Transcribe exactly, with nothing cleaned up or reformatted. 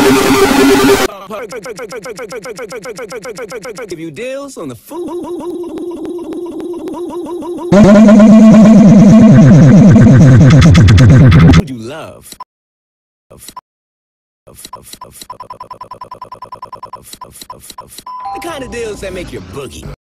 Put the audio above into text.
Give you deals on the food you love. Of, of, of, of, of, of, of, of, of, of, the kind of deals that make your boogie.